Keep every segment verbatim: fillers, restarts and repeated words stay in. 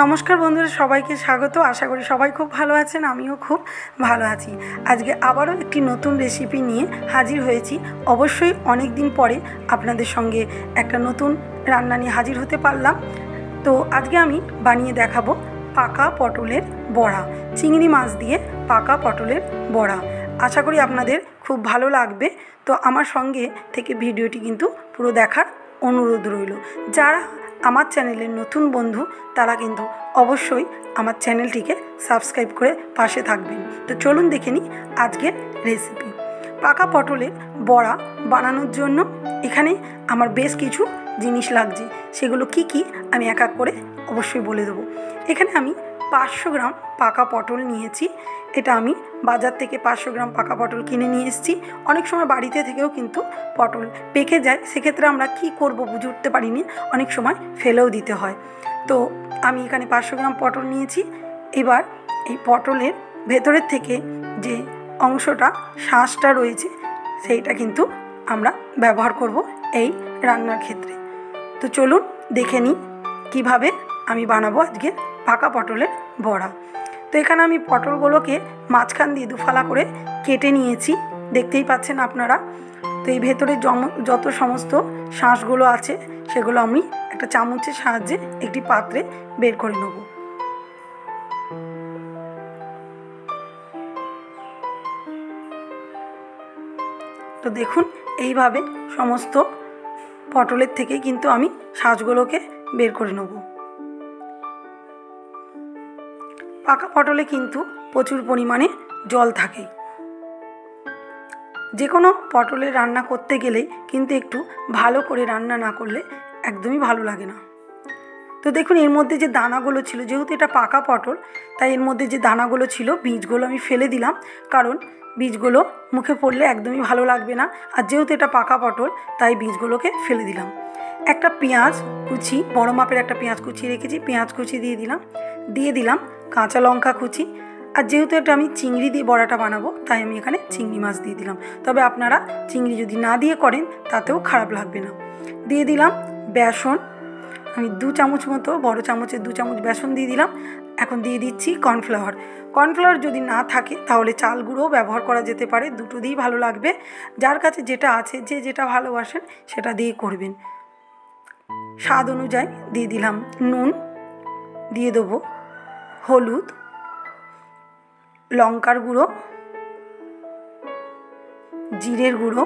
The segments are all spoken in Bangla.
नमस्कार बंधुरा सबाइके स्वागत। आशा करी सबाई खूब भालो आछेन, आमिओ खूब भालो आछि। आजके आबारो एकटी नतून रेसिपि निये हाजिर हयेछि। अवश्यई अनेक दिन परे आपनादेर संगे एकटा नतून रान्ना निये हाजिर होते पारलाम। तो आजके आमि बानिये देखाबो पाका पटलेर बड़ा, चिंगड़ी माछ दिये पाका पटलेर बड़ा। आशा करी आपनादेर खूब भालो लागबे। तो आमार संगे थेके भिडियोटी किन्तु पुरो देखार अनुरोध रइल। जारा आमार चैनेलेर नतून बंधु तारा किन्तु अवश्यई आमार चैनेलटिके सबस्क्राइब करे पाशे थाकबेन। तो चलुन देखे निই आजकेर रेसिपि। पाका पटलेर बड़ा बानानोर जोन्नो एखाने आमार बेश किछु जिनिस लागছে, সেগুলো কি কি আমি এক এক করে অবশ্যই বলে দেব। এখানে আমি পাঁচশো গ্রাম পাকা পটল নিয়েছি। এটা আমি বাজার থেকে পাঁচশো গ্রাম পাকা পটল কিনে নিয়ে এসেছি। অনেক সময় বাড়িতে থেকেও কিন্তু পটল পেকে যায়, সেক্ষেত্রে আমরা কি করব বুঝে উঠতে পারিনি, অনেক সময় ফেলেও দিতে হয়। তো আমি এখানে পাঁচশো গ্রাম পটল নিয়েছি। এবার এই পটলের ভেতরের থেকে যে অংশটা শাঁসটা রয়েছে সেইটা কিন্তু আমরা ব্যবহার করব এই রান্নার ক্ষেত্রে। তো চলুন দেখে নিই কীভাবে আমি বানাবো আজকে পাকা পটলের বড়া। তো এখানে আমি পটলগুলোকে মাঝখান দিয়ে দুফালা করে কেটে নিয়েছি, দেখতেই পাচ্ছেন আপনারা। তো এই ভেতরে যত সমস্ত শাঁসগুলো আছে সেগুলো আমি একটা চামচের সাহায্যে একটি পাত্রে বের করে নেব। তো দেখুন এইভাবে সমস্ত পটলের থেকে কিন্তু আমি শাঁসগুলোকে বের করে নেব। পাকা পটলে কিন্তু প্রচুর পরিমাণে জল থাকে। যে কোনো পটলের রান্না করতে গেলেই কিন্তু একটু ভালো করে রান্না না করলে একদমই ভালো লাগে না। তো দেখুন এর মধ্যে যে দানাগুলো ছিল, যেহেতু এটা পাকা পটল তাই এর মধ্যে যে দানাগুলো ছিল বীজগুলো আমি ফেলে দিলাম, কারণ বীজগুলো মুখে পড়লে একদমই ভালো লাগবে না। আর যেহেতু এটা পাকা পটল তাই বীজগুলোকে ফেলে দিলাম। একটা পেঁয়াজ কুচি, বড় মাপের একটা পেঁয়াজ কুচি রেখেছি, পেঁয়াজ কুচি দিয়ে দিলাম, দিয়ে দিলাম কাঁচা লঙ্কা কুচি। আর যেহেতু এটা আমি চিংড়ি দিয়ে বড়াটা বানাবো তাই আমি এখানে চিংড়ি মাছ দিয়ে দিলাম। তবে আপনারা চিংড়ি যদি না দিয়ে করেন তাতেও খারাপ লাগবে না। দিয়ে দিলাম বেসন, আমি দু চামচ মতো, বড় চামচের দু চামচ বেসন দিয়ে দিলাম। এখন দিয়ে দিচ্ছি কর্নফ্লাওয়ার। কর্নফ্লাওয়ার যদি না থাকে তাহলে চাল গুঁড়োও ব্যবহার করা যেতে পারে, দুটো দিয়েই ভালো লাগবে। যার কাছে যেটা আছে, যে যেটা ভালোবাসেন সেটা দিয়ে করবেন। স্বাদ অনুযায়ী দিয়ে দিলাম নুন, দিয়ে দেবো হলুদ, লঙ্কার গুঁড়ো, জিরের গুঁড়ো,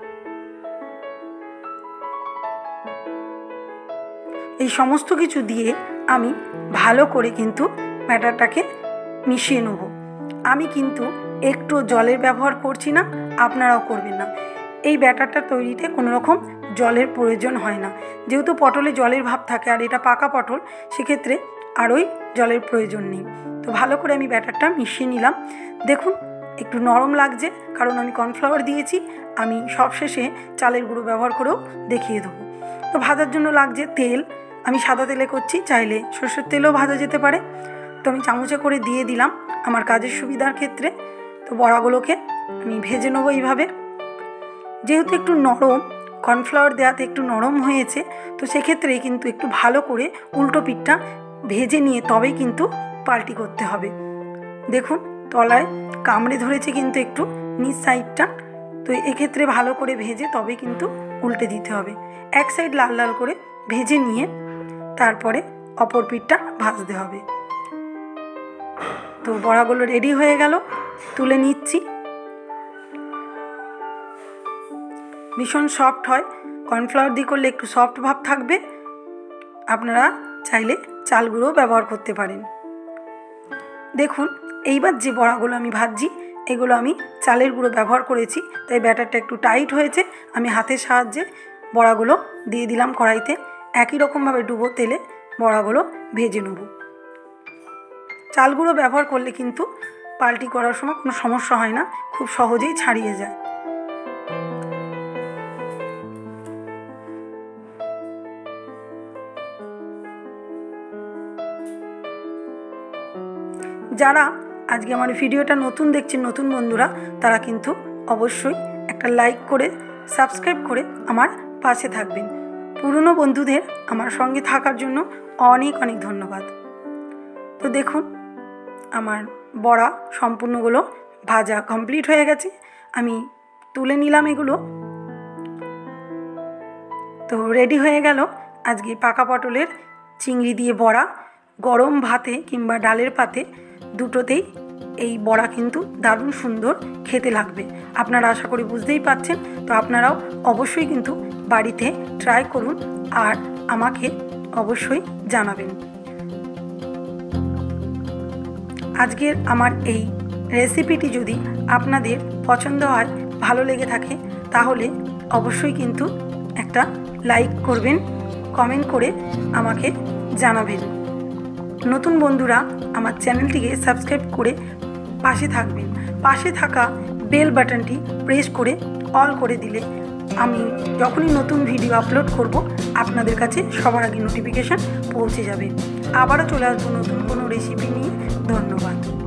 এই সমস্ত কিছু দিয়ে আমি ভালো করে কিন্তু ব্যাটারটাকে মিশিয়ে নেব। আমি কিন্তু একটু জলের ব্যবহার করছি না, আপনারাও করবেন না। এই ব্যাটারটা তৈরিতে কোনো রকম জলের প্রয়োজন হয় না, যেহেতু পটলে জলের ভাব থাকে আর এটা পাকা পটল, সেক্ষেত্রে আরোই জলের প্রয়োজন নেই। তো ভালো করে আমি ব্যাটারটা মিশিয়ে নিলাম। দেখুন একটু নরম লাগছে, কারণ আমি কর্নফ্লাওয়ার দিয়েছি। আমি সবশেষে চালের গুঁড়ো ব্যবহার করেও দেখিয়ে দেবো। তো ভাজার জন্য লাগছে তেল, আমি সাদা তেলে করছি, চাইলে সরষের তেলেও ভাজা যেতে পারে। তো আমি চামচে করে দিয়ে দিলাম আমার কাজের সুবিধার ক্ষেত্রে। তো বড়াগুলোকে আমি ভেজে নেবো এইভাবে। যেহেতু একটু নরম, কর্নফ্লাওয়ার দেওয়াতে একটু নরম হয়েছে, তো সেক্ষেত্রে কিন্তু একটু ভালো করে উল্টো পিঠটা ভেজে নিয়ে তবেই কিন্তু পাল্টি করতে হবে। দেখুন তলায় কামড়ে ধরেছে কিন্তু একটু নিচ সাইডটা, তো এক্ষেত্রে ভালো করে ভেজে তবে কিন্তু উল্টে দিতে হবে। এক সাইড লাল লাল করে ভেজে নিয়ে তারপরে অপর পিঠটা ভাজতে হবে। তো বড়াগুলো রেডি হয়ে গেল, তুলে নিচ্ছি। ভীষণ সফট হয়, কর্নফ্লাওয়ার দিয়ে করলে একটু সফট ভাব থাকবে। আপনারা চাইলে চাল গুঁড়ো ব্যবহার করতে পারেন। দেখুন এইবার যে বড়াগুলো আমি ভাজছি এগুলো আমি চালের গুঁড়ো ব্যবহার করেছি, তাই ব্যাটারটা একটু টাইট হয়েছে। আমি হাতের সাহায্যে বড়াগুলো দিয়ে দিলাম কড়াইতে। একই রকমভাবে ডুবো তেলে বড়াগুলো ভেজে নেব। চাল গুঁড়ো ব্যবহার করলে কিন্তু পাল্টি করার সময় কোনো সমস্যা হয় না, খুব সহজেই ছাড়িয়ে যায়। যারা আজকে আমার ভিডিওটা নতুন দেখছেন, নতুন বন্ধুরা, তারা কিন্তু অবশ্যই একটা লাইক করে সাবস্ক্রাইব করে আমার পাশে থাকবেন। পুরনো বন্ধুদের আমার সঙ্গে থাকার জন্য অনেক অনেক ধন্যবাদ। তো দেখুন আমার বড়া সম্পূর্ণগুলো ভাজা কমপ্লিট হয়ে গেছে, আমি তুলে নিলাম এগুলো। তো রেডি হয়ে গেল আজকে পাকা পটলের চিংড়ি দিয়ে বড়া। গরম ভাতে কিংবা ডালের পাতে দুটোতেই এই বড়া কিন্তু দারুণ সুন্দর খেতে লাগবে। আপনারা আশা করি বুঝতেই পাচ্ছেন। তো আপনারাও অবশ্যই কিন্তু বাড়িতে ট্রাই করুন আর আমাকে অবশ্যই জানাবেন। আজকের আমার এই রেসিপিটি যদি আপনাদের পছন্দ হয়, ভালো লেগে থাকে, তাহলে অবশ্যই কিন্তু একটা লাইক করবেন, কমেন্ট করে আমাকে জানাবেন। নতুন বন্ধুরা আমার চ্যানেলটিকে সাবস্ক্রাইব করে পাশে থাকবেন। পাশে থাকা বেল বাটনটি প্রেস করে অল করে দিলে আমি যখনই নতুন ভিডিও আপলোড করব আপনাদের কাছে সবার আগে নোটিফিকেশান পৌঁছে যাবে। আবারও চলে আসবো নতুন কোনো রেসিপি নিয়ে। ধন্যবাদ।